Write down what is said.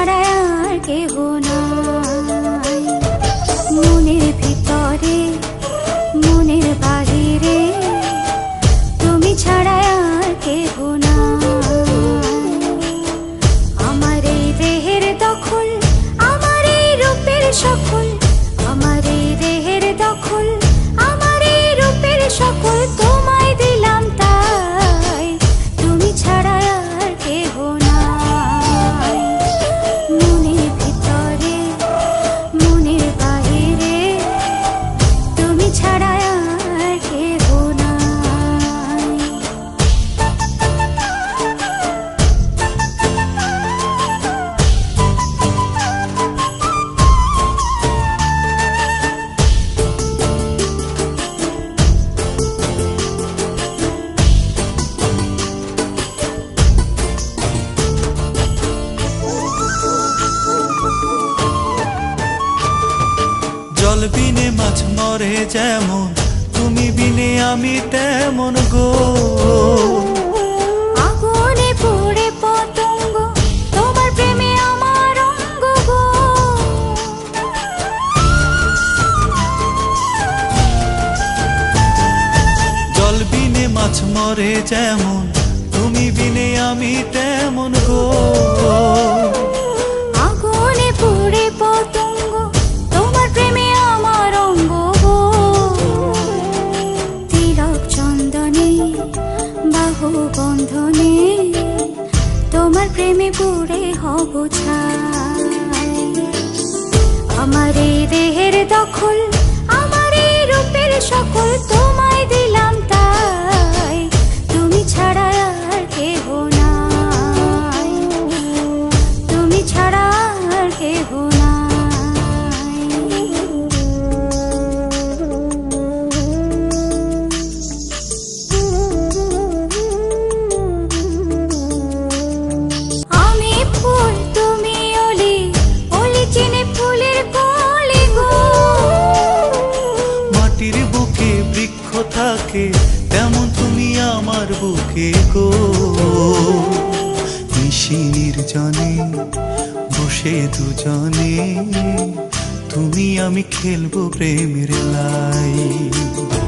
ছাড়া আর কেহ নাই। মনের ভিতরে মনের বাহিরে তুমি ছাড়া আর কেহ নাই। আমার এই দেহের দখল, আমার এই রূপের সকল, আমার এই দেহের দখল, আমার এই রূপের সকল তোমায় দিলাম তাই, তুমি ছাড়া আর কেহ নাই। মনের ভিতরে মনের বাহিরে তুমি ছাড়া আর কেহ নাই। জল বিনে মাছ মরে যেমন, তুমি বিনে আমি তেমন গো। আগুনে পুড়ে পতঙ্গ, তোমার প্রেমে আমার অঙ্গ গো। জল বিনে মাছ মরে যেমন, তুমি বিনে আমি তেমন গো। আগুনে পুড়ে পতঙ্গ, তোমার প্রেমে আমার অঙ্গ গো। তিলক চন্দনে বাহু বন্ধনে তোমার প্রেমে পুড়ে হব ছাই। আমার এই দেহের দখল, আমার এই রূপের সকল তোমায় দিলাম তাই, তুমি ছাড়া আর কেহ নাই, তুমি ছাড়া আর কেহ নাই। আমি ফুল তুমি অলি, অলি চিনে ফুলের কলি গো। মাটির বুকে বৃক্ষ থাকে তেমন তুমি আমার বুকে গো। নিশি নির্জনে বসে দুজনে তুমি আমি খেলবো প্রেমের লাই।